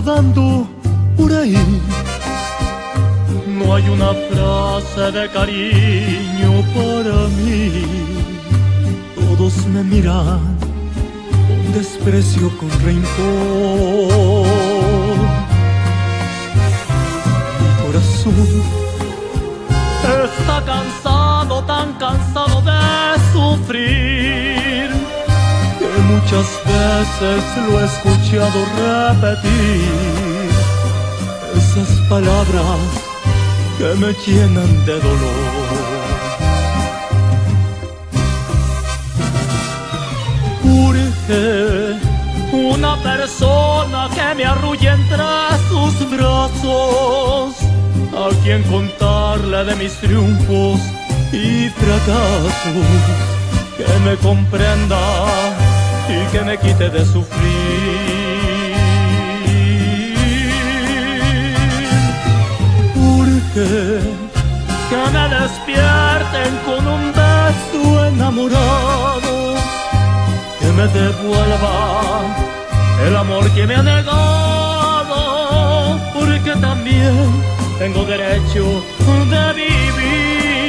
rodando por ahí. No hay una frase de cariño para mí. Todos me miran con desprecio, con rencor. Mi corazón está cansado, tan cansado de sufrir, que muchas veces lo he escuchado repetir esas palabras que me llenan de dolor. Urge una persona que me arrulle entre sus brazos, a quien contarle de mis triunfos y fracasos, que me comprenda y que me quite de sufrir. Urge que me despierten con un beso enamorado, que me devuelva el amor que me ha negado, porque también tengo derecho de vivir.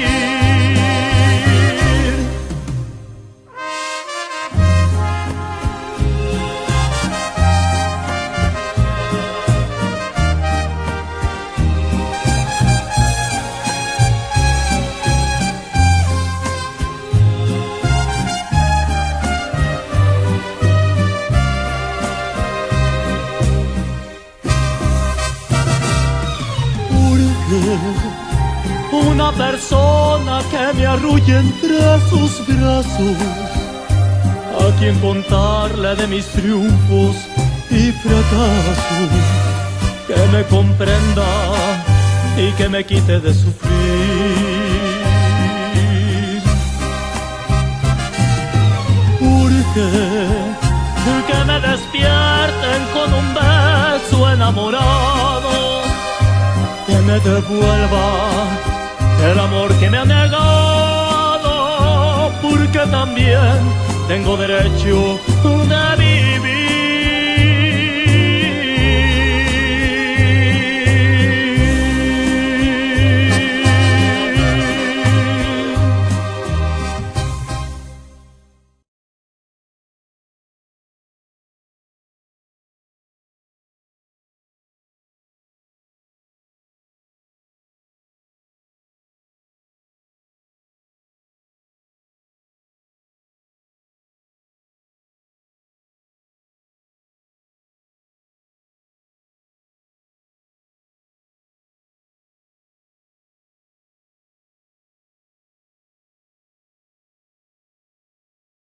Una persona que me arrulle entre sus brazos, a quien contarle de mis triunfos y fracasos, que me comprenda y que me quite de sufrir. Urge que me despierten con un beso enamorado, que me devuelva el amor que me ha negado, porque también tengo derecho de vivir.